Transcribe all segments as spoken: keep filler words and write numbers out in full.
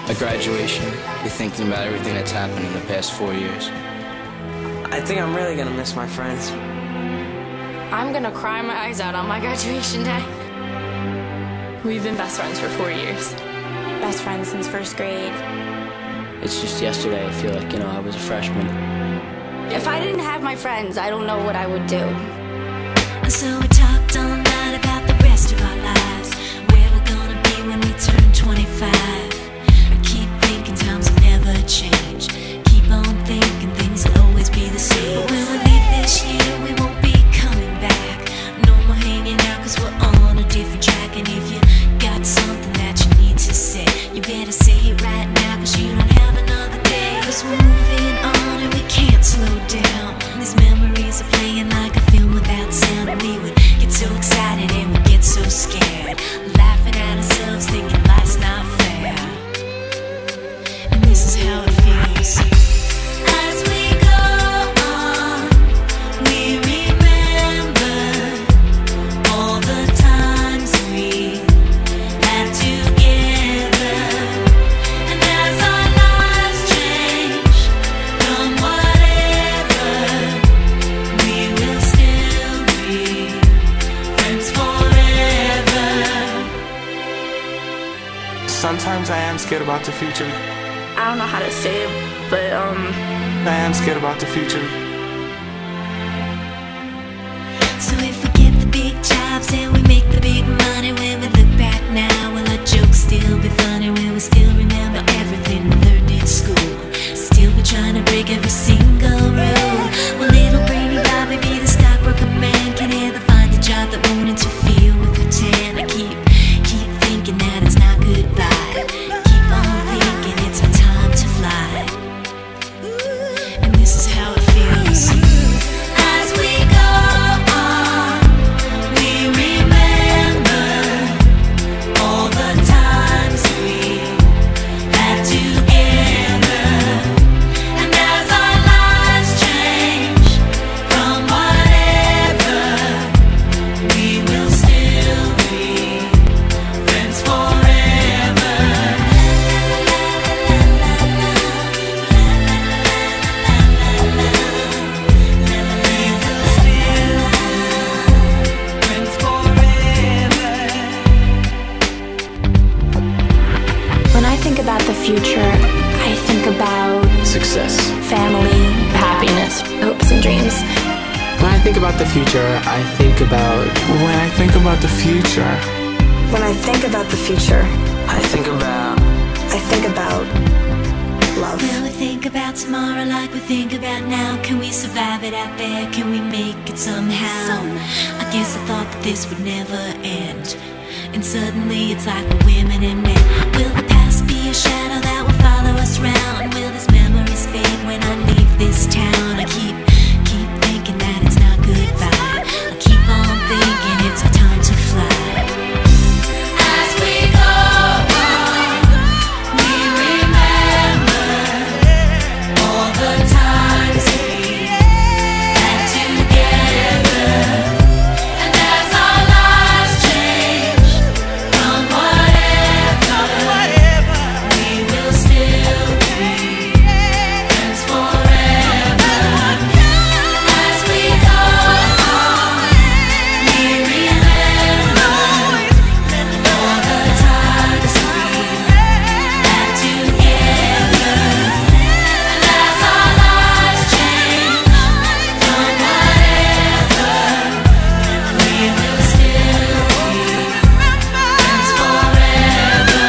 At graduation, you're thinking about everything that's happened in the past four years. I think I'm really gonna miss my friends. I'm gonna cry my eyes out on my graduation day. We've been best friends for four years. Best friends since first grade. It's just yesterday, I feel like, you know, I was a freshman. If I didn't have my friends, I don't know what I would do. So we talked all night about the rest of our lives, where we're gonna be when we turn twenty-five. I keep thinking times will never change. Keep on thinking things will always be the same. But when we leave this year, we won't be coming back. No more hanging out, cause we're on a different track. And if you got something that you need to say, you better say it right now, cause you don't have another day. Cause we're moving on and we can't slow down. These memories are playing like a film without sound. And we would get so excited and we'd get so scared, laughing at ourselves, thinking life's not fair. And this is how it feels. As we go on, we remember all the times we had together. And as our lives change from whatever, we will still be friends forever. Sometimes I am scared about the future. I don't know how to say it, but um, I am scared about the future. So if we get the big jobs and we make the big money, when we look back now, will our jokes still be funny? Will we still remember everything we learned in school? Still be trying to break every single rule? Will little brainy Bobby be the stockbroker man? Can he ever find a job that won't interfere with her tan? I keep, keep thinking that it's not goodbye. Keep on thinking it's our time to fly. And this is how it feels. As we go on, we remember all the times we had together. And as our lives change from whatever, we will still be friends forever. When I think about the future, I think about Success. family, happiness, hopes and dreams. When I think about the future, I think about... When I think about the future, When I think about the future, I think about I think about love. Will we think about tomorrow like we think about now? Can we survive it out there? Can we make it somehow? I guess I thought that this would never end, and suddenly it's like we're women and men. Will the past be a shadow that will follow us round? Will these memories fade when I leave this town? I keep, keep thinking that it's not goodbye. I keep on thinking it's our time to fly. As we go on, we remember all the times we had together. And as our lives change from whatever, we will still be friends forever. As we go on, we remember all the times we had together. And as our lives change from whatever, we will still be friends forever.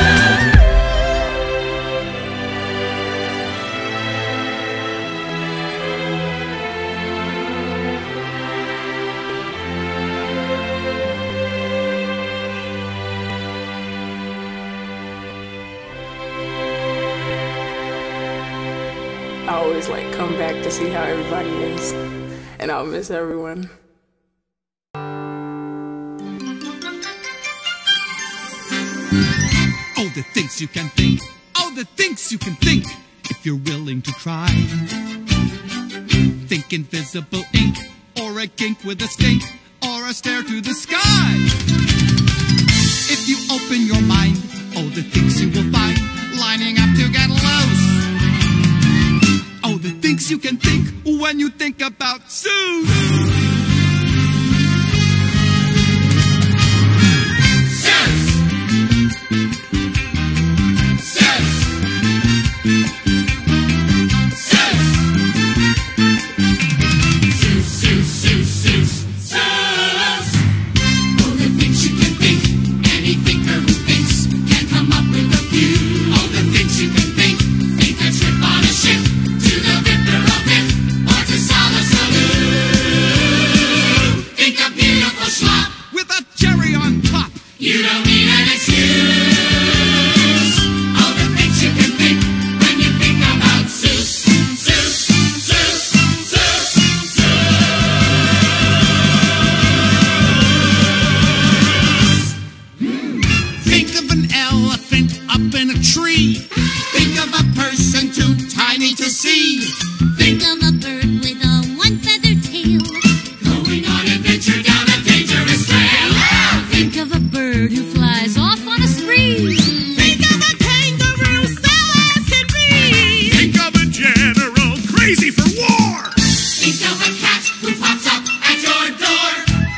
I always like come back to see how everybody is, and I'll miss everyone. Oh, the things you can think. Oh, the things you can think if you're willing to try. Think invisible ink, or a gink with a stink, or a stare to the sky. If you open your mind, oh, the things you will find, lining up to get loose. Oh, the things you can think when you think about Zeus. You don't need an excuse. All the things you can think when you think about Zeus. Zeus, Zeus, Zeus, Zeus. Think of an elephant up in a tree. Think of a person too tiny to see. Think of a bird with a one-feathered tail, going on adventure down a dangerous trail. Think of a bird who flies off on a spree. Think of a kangaroo so as can be. Think of a general crazy for war. Think of a cat who pops up at your door.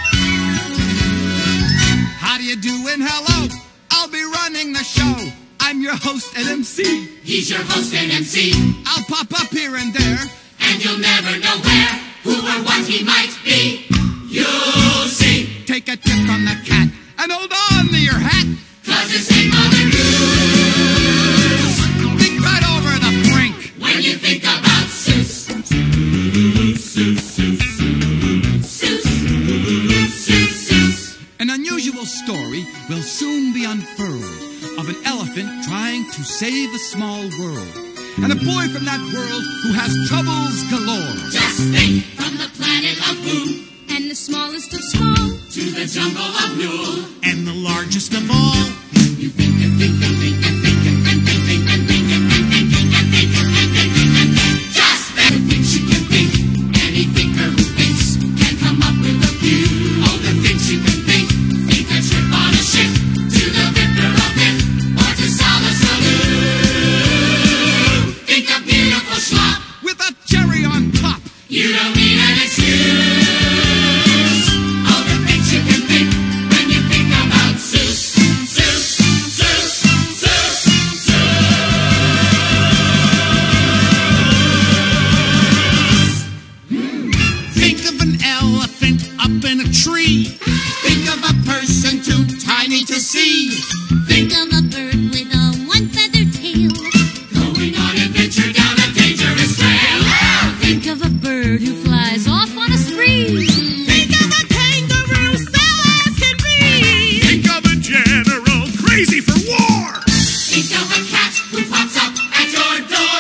How do you do and hello? I'll be running the show. I'm your host and M C. He's your host and M C. I'll pop up here and there, and you'll never know where, who or what he might be. You'll see. Take a tip from the cat and hold on to your hat, 'cause this ain't Mother Goose. Think right over the brink when you think about Zeus. Zeus, Zeus, Zeus, Zeus, Zeus, Zeus. An unusual story will soon be unfurled of an elephant trying to save a small world, and a boy from that world who has troubles galore. Just think, from the planet of Boo, And the smallest of small, to the jungle of Newell, and the largest of all. You think and think and think and think and think and think and think and think and think and think and think and think. Just the things you can think. Any thinker who thinks can come up with a few. All the things you can think. Think a trip on a ship to the victor of it, or to Sala Salou. Think a beautiful schlop with a cherry on top. You don't need an excuse. All the things you can think when you think about Zeus. Zeus, Zeus, Zeus, Zeus. Think of an elephant up in a tree. Think of a person too tiny to see. Think of a bird with a one-feathered tail, going on adventure down a dangerous trail. Think of a bird who flies off on a spree. Think of a kangaroo so as can be. Think of a general crazy for war. Think of a cat who pops up at your door.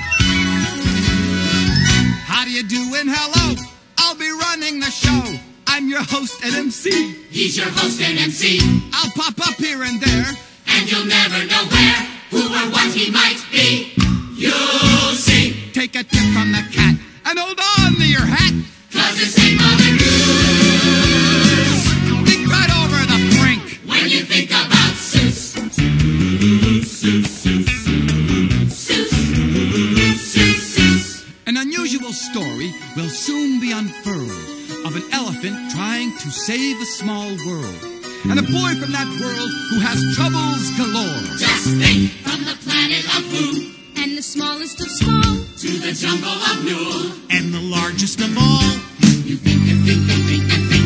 How do you do and hello? I'll be running the show. I'm your host and M C. He's your host and M C. I'll pop up here and there, and you'll never know where, who or what he might be. You'll see. Take a tip from the cat and hold on to your hat, 'cause this ain't Mother Goose. Think right over the brink when you think about Zeus. Zeus, Zeus, Zeus, Zeus, Zeus, Zeus. An unusual story will soon be unfurled of an elephant trying to save a small world, and a boy from that world who has troubles galore. Just think, from the planet of Boo, and the smallest of small, to the jungle of Newell, and the largest of all. You think and think and think and think